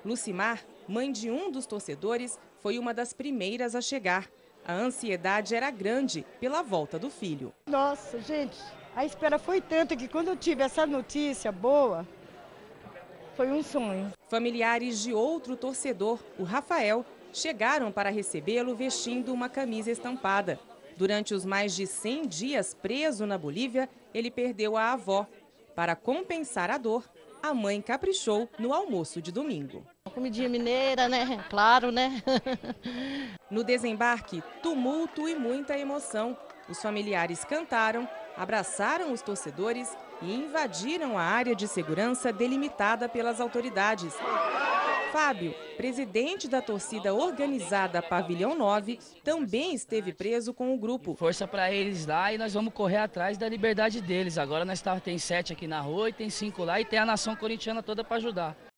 Lucimar, mãe de um dos torcedores, foi uma das primeiras a chegar. A ansiedade era grande pela volta do filho. Nossa, gente, a espera foi tanta que quando eu tive essa notícia boa, foi um sonho. Familiares de outro torcedor, o Rafael, chegaram para recebê-lo vestindo uma camisa estampada. Durante os mais de 100 dias preso na Bolívia, ele perdeu a avó. Para compensar a dor, a mãe caprichou no almoço de domingo. Comidinha mineira, né? Claro, né? No desembarque, tumulto e muita emoção. Os familiares cantaram, abraçaram os torcedores e invadiram a área de segurança delimitada pelas autoridades. Fábio, presidente da torcida organizada Pavilhão 9, também esteve preso com o grupo. Força para eles lá e nós vamos correr atrás da liberdade deles. Agora nós tem 7 aqui na rua e tem 5 lá e tem a nação corintiana toda para ajudar.